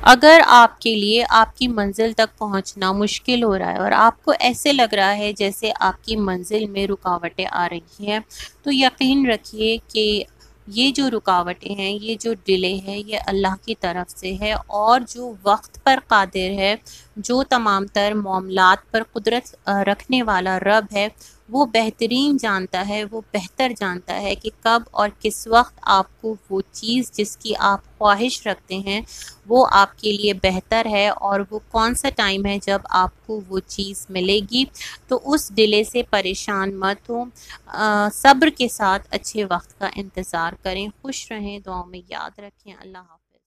अगर आपके लिए आपकी मंजिल तक पहुंचना मुश्किल हो रहा है और आपको ऐसे लग रहा है जैसे आपकी मंजिल में रुकावटें आ रही हैं, तो यकीन रखिए कि ये जो रुकावटें हैं, ये जो डिले है, ये अल्लाह की तरफ से है। और जो वक्त पर कादिर है, जो तमाम तर मामलात पर कुदरत रखने वाला रब है, वो बेहतरीन जानता है, वो बेहतर जानता है कि कब और किस वक्त आपको वो चीज़ जिसकी आप ख्वाहिश रखते हैं वो आपके लिए बेहतर है, और वो कौन सा टाइम है जब आपको वो चीज़ मिलेगी। तो उस डिले से परेशान मत हो, सब्र के साथ अच्छे वक्त का इंतज़ार करें। खुश रहें, दुआओं में याद रखें। अल्लाह हाफ़िज़।